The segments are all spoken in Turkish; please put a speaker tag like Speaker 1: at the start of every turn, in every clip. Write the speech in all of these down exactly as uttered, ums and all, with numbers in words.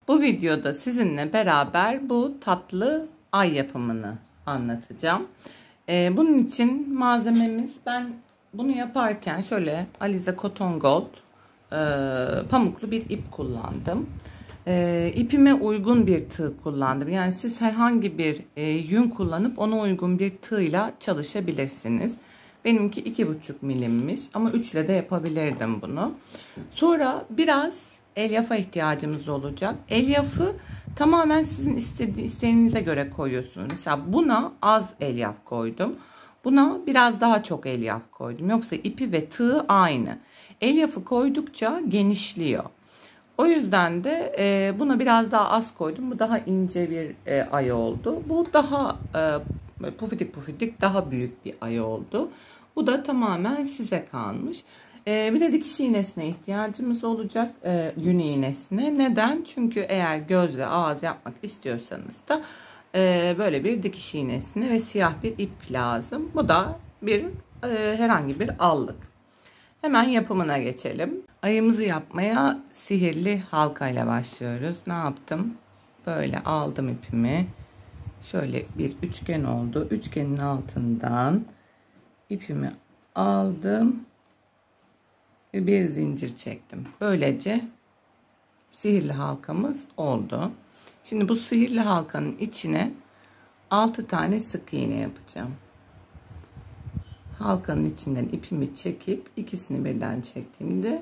Speaker 1: Bu videoda sizinle beraber bu tatlı ay yapımını anlatacağım. Ee, bunun için malzememiz, ben bunu yaparken şöyle Alize Cotton Gold e, pamuklu bir ip kullandım. E, ipime uygun bir tığ kullandım. Yani siz herhangi bir e, yün kullanıp ona uygun bir tığla çalışabilirsiniz. Benimki iki buçuk milimmiş ama üç ile de yapabilirdim bunu. Sonra biraz elyafa ihtiyacımız olacak. Elyafı tamamen sizin istediği, isteğinize göre koyuyorsunuz. Mesela buna az elyaf koydum. Buna biraz daha çok elyaf koydum. Yoksa ipi ve tığı aynı. Elyafı koydukça genişliyor. O yüzden de e, buna biraz daha az koydum. Bu daha ince bir e, ay oldu. Bu daha e, pufidik pufidik daha büyük bir ay oldu. Bu da tamamen size kalmış. E, bir de dikiş iğnesine ihtiyacımız olacak. E, yün iğnesine. Neden? Çünkü eğer göz ve ağız yapmak istiyorsanız da e, böyle bir dikiş iğnesine ve siyah bir ip lazım. Bu da bir e, herhangi bir allık. Hemen yapımına geçelim. Ayımızı yapmaya sihirli halka ile başlıyoruz. Ne yaptım? Böyle aldım ipimi. Şöyle bir üçgen oldu. Üçgenin altından ipimi aldım ve bir zincir çektim. Böylece sihirli halkamız oldu. Şimdi bu sihirli halkanın içine altı tane sık iğne yapacağım. Halkanın içinden ipimi çekip ikisini birden çektiğimde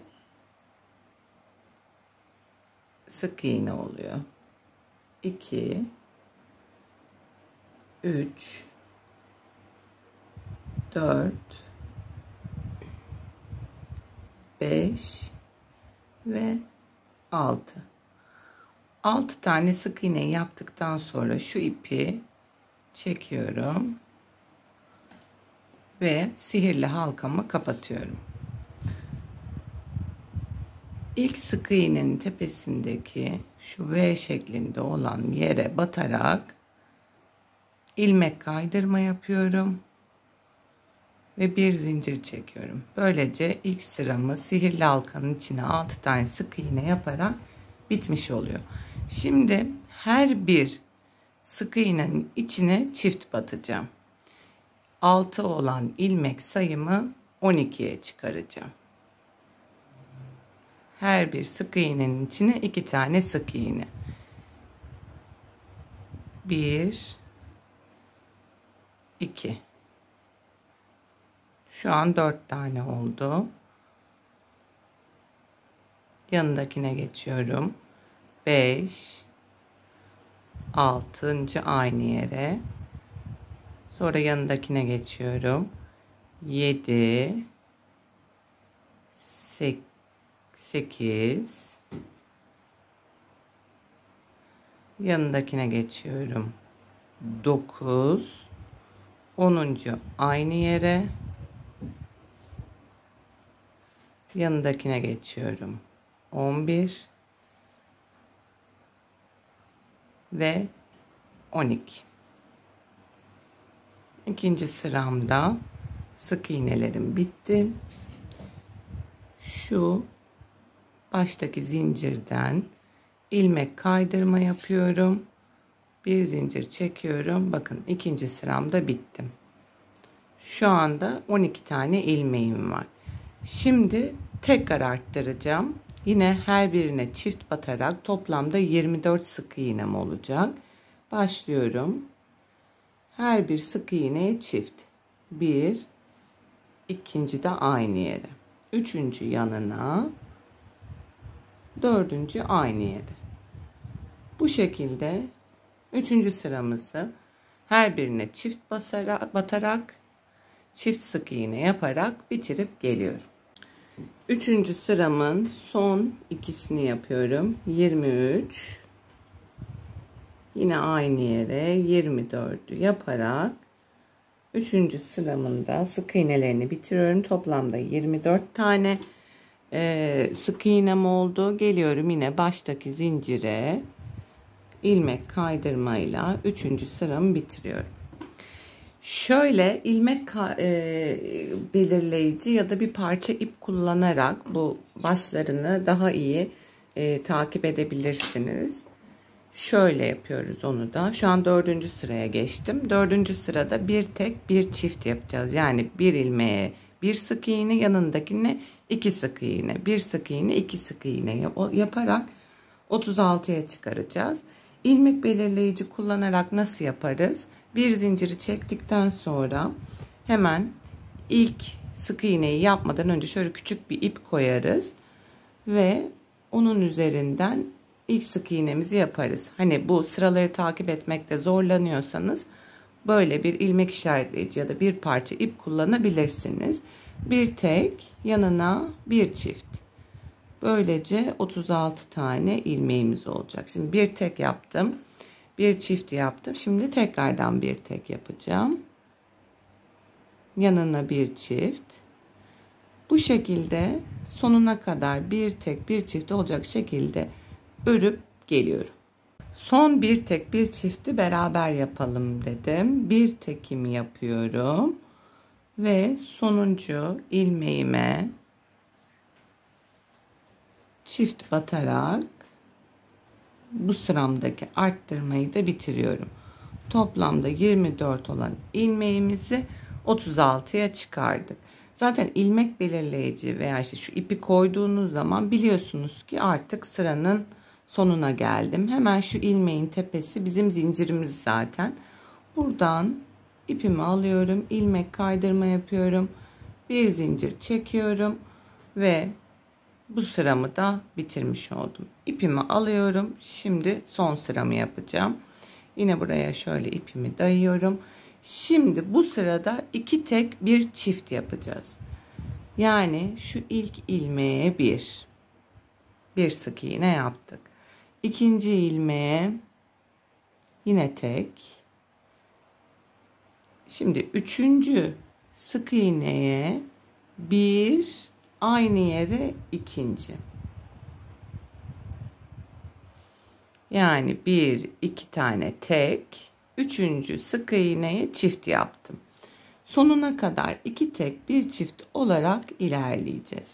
Speaker 1: sık iğne oluyor. iki üç dört beş ve altı. altı tane sık iğne yaptıktan sonra şu ipi çekiyorum ve sihirli halkamı kapatıyorum. İlk sık iğnenin tepesindeki şu V şeklinde olan yere batarak ilmek kaydırma yapıyorum ve bir zincir çekiyorum. Böylece ilk sıramı sihirli halkanın içine altı tane sık iğne yaparak bitmiş oluyor. Şimdi her bir sık iğnenin içine çift batacağım. altı olan ilmek sayımı on ikiye çıkaracağım. Her bir sık iğnenin içine iki tane sık iğne. bir iki. Şu an dört tane oldu. Yanındakine geçiyorum. beş altıncı aynı yere. Sonra yanındakine geçiyorum. yedi sekiz yanındakine geçiyorum. dokuz onuncu aynı yere. Yanındakine geçiyorum. on bir ve on iki. İkinci sıramda sık iğnelerim bitti. Şu baştaki zincirden ilmek kaydırma yapıyorum. Bir zincir çekiyorum. Bakın ikinci sıramda bittim. Şu anda on iki tane ilmeğim var. Şimdi tekrar arttıracağım. Yine her birine çift batarak toplamda yirmi dört sık iğnem olacak. Başlıyorum. Her bir sık iğneye çift. Bir, ikinci de aynı yere. Üçüncü yanına, dördüncü aynı yere. Bu şekilde üçüncü sıramızı her birine çift basarak, batarak çift sık iğne yaparak bitirip geliyorum. Üçüncü sıramın son ikisini yapıyorum. yirmi üç. Yine aynı yere yirmi dördü yaparak üçüncü sıramın da sık iğnelerini bitiriyorum. Toplamda yirmi dört tane e, sık iğnem oldu. Geliyorum yine baştaki zincire ilmek kaydırmayla üçüncü sıramı bitiriyorum. Şöyle ilmek e, belirleyici ya da bir parça ip kullanarak bu başlarını daha iyi e, takip edebilirsiniz. Şöyle yapıyoruz onu da. Şu an dördüncü sıraya geçtim. Dördüncü sırada bir tek bir çift yapacağız. Yani bir ilmeğe bir sık iğne, yanındakine iki sık iğne, bir sık iğne, iki sık iğne yaparak otuz altıya çıkaracağız. İlmek belirleyici kullanarak nasıl yaparız? Bir zinciri çektikten sonra hemen ilk sık iğneyi yapmadan önce şöyle küçük bir ip koyarız ve onun üzerinden ilk sık iğnemizi yaparız. Hani bu sıraları takip etmekte zorlanıyorsanız böyle bir ilmek işaretleyici ya da bir parça ip kullanabilirsiniz. Bir tek, yanına bir çift. Böylece otuz altı tane ilmeğimiz olacak. Şimdi bir tek yaptım. Bir çift yaptım. Şimdi tekrardan bir tek yapacağım. Yanına bir çift. Bu şekilde sonuna kadar bir tek bir çift olacak şekilde örüp geliyorum. Son bir tek bir çifti beraber yapalım dedim. Bir tekimi yapıyorum ve sonuncu ilmeğime çift batarak bu sıramdaki arttırmayı da bitiriyorum. Toplamda yirmi dört olan ilmeğimizi otuz altıya çıkardık. Zaten ilmek belirleyici veya işte şu ipi koyduğunuz zaman biliyorsunuz ki artık sıranın sonuna geldim. Hemen şu ilmeğin tepesi bizim zincirimiz zaten. Buradan ipimi alıyorum. İlmek kaydırma yapıyorum. Bir zincir çekiyorum ve bu sıramı da bitirmiş oldum. İpimi alıyorum. Şimdi son sıramı yapacağım. Yine buraya şöyle ipimi dayıyorum. Şimdi bu sırada iki tek bir çift yapacağız. Yani şu ilk ilmeğe bir. Bir sık iğne yaptık. İkinci ilmeğe yine tek. Şimdi üçüncü sık iğneye bir, aynı yere ikinci. Yani bir, iki tane tek. Üçüncü sık iğneye çift yaptım. Sonuna kadar iki tek bir çift olarak ilerleyeceğiz.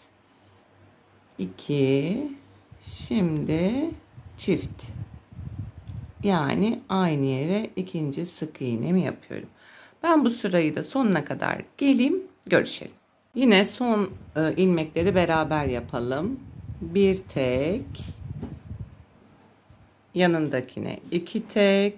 Speaker 1: iki, şimdi çift. Yani aynı yere ikinci sık iğnemi yapıyorum. Ben bu sırayı da sonuna kadar geleyim, görüşelim. Yine son e, ilmekleri beraber yapalım. Bir tek, yanındakine iki tek,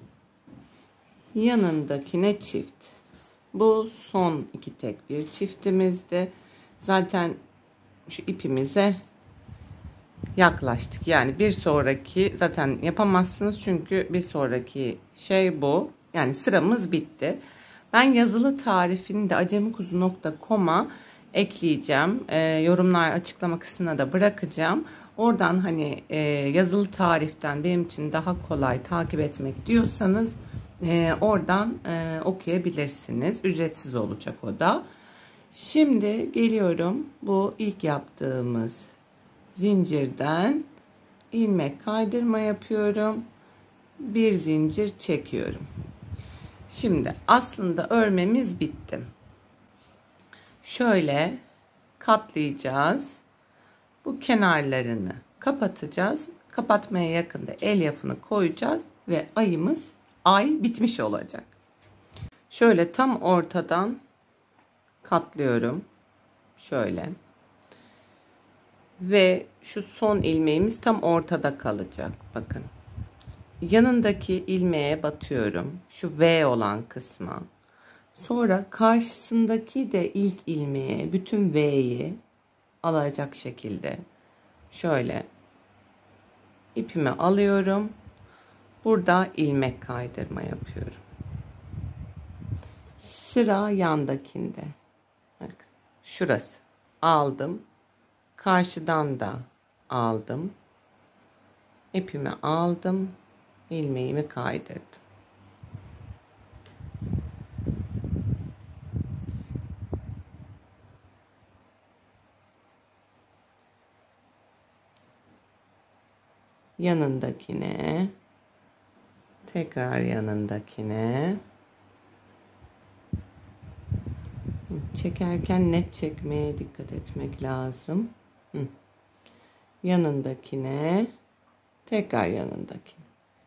Speaker 1: yanındakine çift. Bu son iki tek bir çiftimizdi. Zaten şu ipimize yaklaştık. Yani bir sonraki zaten yapamazsınız çünkü bir sonraki şey bu. Yani sıramız bitti. Ben yazılı tarifini de acemikuzu nokta com'a ekleyeceğim. E, yorumlar açıklama kısmına da bırakacağım. Oradan hani e, yazılı tariften benim için daha kolay takip etmek diyorsanız e, oradan e, okuyabilirsiniz. Ücretsiz olacak o da. Şimdi geliyorum bu ilk yaptığımız zincirden ilmek kaydırma yapıyorum. Bir zincir çekiyorum. Şimdi aslında örmemiz bitti. Şöyle katlayacağız. Bu kenarlarını kapatacağız. Kapatmaya yakında elyafını koyacağız ve ayımız ay bitmiş olacak. Şöyle tam ortadan katlıyorum. Şöyle. Ve şu son ilmeğimiz tam ortada kalacak. Bakın. Yanındaki ilmeğe batıyorum. Şu V olan kısma. Sonra karşısındaki de ilk ilmeğe bütün V'yi alacak şekilde şöyle ipimi alıyorum. Burada ilmek kaydırma yapıyorum. Sıra yandakinde. Bakın. Şurası. Aldım. Karşıdan da aldım. İpimi aldım. İlmeğimi kaydırdım. Yanındakine, tekrar yanındakine. Çekerken net çekmeye dikkat etmek lazım. Hı. Yanındakine, tekrar yanındakine.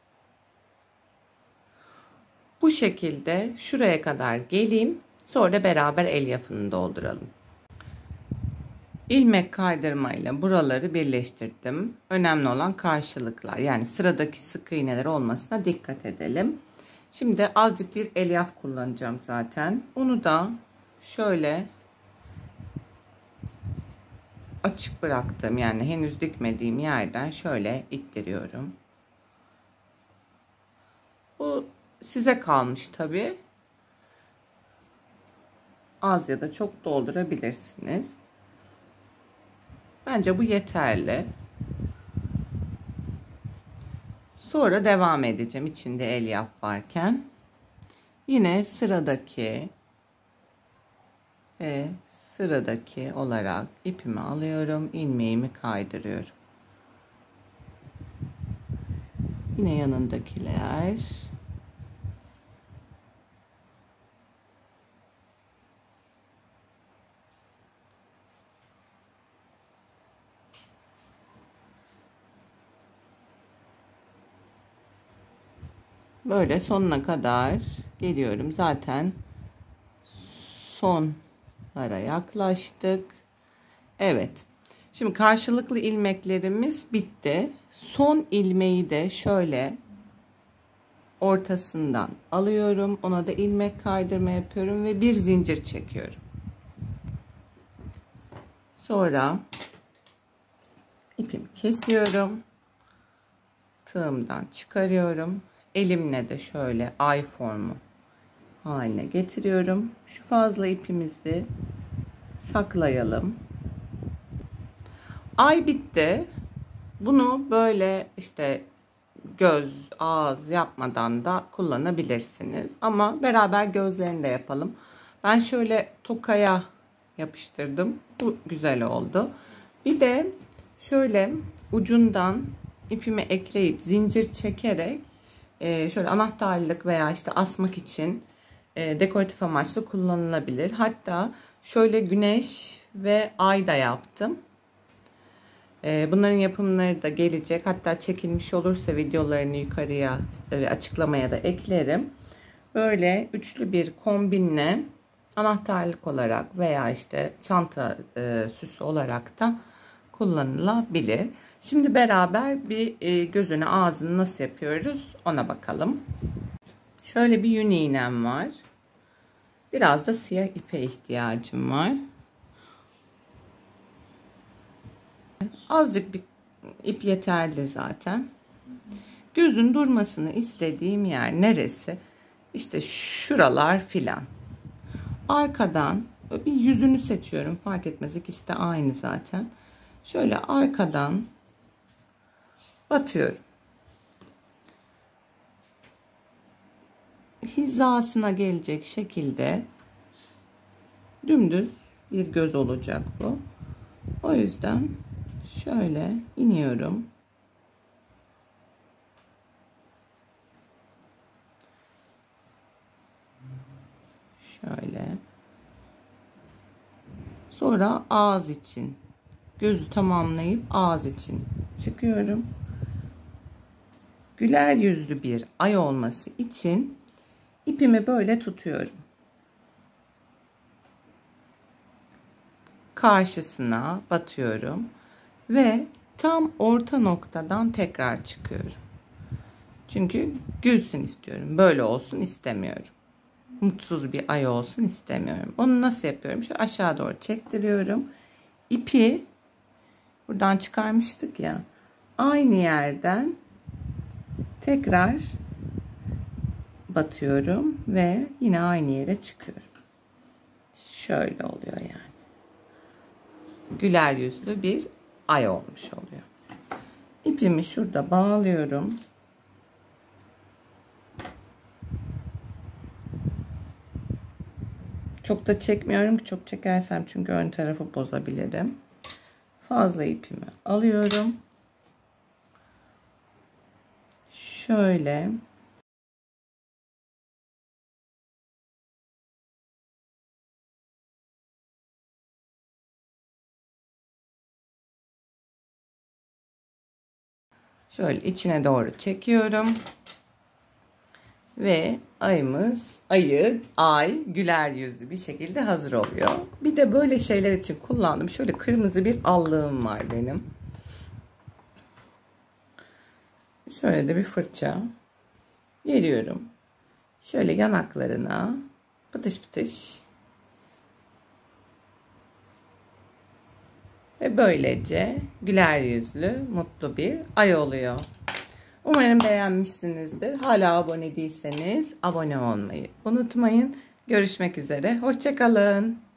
Speaker 1: Bu şekilde şuraya kadar geleyim. Sonra beraber elyafını dolduralım. İlmek kaydırmayla buraları birleştirdim. Önemli olan karşılıklar. Yani sıradaki sık iğneler olmasına dikkat edelim. Şimdi azıcık bir elyaf kullanacağım zaten. Onu da şöyle açık bıraktım. Yani henüz dikmediğim yerden şöyle ittiriyorum. Bu size kalmış tabii. Az ya da çok doldurabilirsiniz. Bence bu yeterli. Sonra devam edeceğim içinde elyaf varken. Yine sıradaki ve sıradaki olarak ipimi alıyorum. İlmeğimi kaydırıyorum. Yine yanındakiler. Böyle sonuna kadar geliyorum. Zaten sonlara yaklaştık. Evet. Şimdi karşılıklı ilmeklerimiz bitti. Son ilmeği de şöyle ortasından alıyorum. Ona da ilmek kaydırma yapıyorum ve bir zincir çekiyorum. Sonra ipimi kesiyorum. Tığımdan çıkarıyorum. Elimle de şöyle ay formu haline getiriyorum. Şu fazla ipimizi saklayalım. Ay bitti. Bunu böyle işte göz, ağız yapmadan da kullanabilirsiniz. Ama beraber gözlerini de yapalım. Ben şöyle tokaya yapıştırdım. Bu güzel oldu. Bir de şöyle ucundan ipimi ekleyip zincir çekerek e, şöyle anahtarlık veya işte asmak için e, dekoratif amaçlı kullanılabilir. Hatta şöyle güneş ve ay da yaptım. Bunların yapımları da gelecek. Hatta çekilmiş olursa videolarını yukarıya açıklamaya da eklerim. Böyle üçlü bir kombinle anahtarlık olarak veya işte çanta e, süsü olarak da kullanılabilir. Şimdi beraber bir e, gözünü ağzını nasıl yapıyoruz ona bakalım. Şöyle bir yün iğnem var. Biraz da siyah ipe ihtiyacım var. Azıcık bir ip yeterli zaten. Gözün durmasını istediğim yer neresi? İşte şuralar filan. Arkadan bir yüzünü seçiyorum. Fark etmez, ikisi de aynı zaten. Şöyle arkadan batıyorum. Hizasına gelecek şekilde dümdüz bir göz olacak bu. O yüzden şöyle iniyorum. Şöyle. Sonra ağız için gözü tamamlayıp ağız için çıkıyorum. Güler yüzlü bir ay olması için ipimi böyle tutuyorum. Karşısına batıyorum ve tam orta noktadan tekrar çıkıyorum. Çünkü gülsün istiyorum. Böyle olsun istemiyorum. Mutsuz bir ay olsun istemiyorum. Onu nasıl yapıyorum? Şu aşağı doğru çektiriyorum. İpi buradan çıkarmıştık ya. Aynı yerden tekrar batıyorum ve yine aynı yere çıkıyorum. Şöyle oluyor yani. Güler yüzlü bir ay olmuş oluyor. İpimi şurada bağlıyorum. Çok da çekmiyorum ki, çok çekersem çünkü ön tarafı bozabilirim. Fazla ipimi alıyorum. Şöyle Şöyle içine doğru çekiyorum. Ve ayımız, ayı, ay güler yüzlü bir şekilde hazır oluyor. Bir de böyle şeyler için kullandım. Şöyle kırmızı bir allığım var benim. Şöyle de bir fırça. Geliyorum. Şöyle yanaklarına pıtış pıtış. Ve böylece güler yüzlü, mutlu bir ay oluyor. Umarım beğenmişsinizdir. Hala abone değilseniz abone olmayı unutmayın. Görüşmek üzere. Hoşça kalın.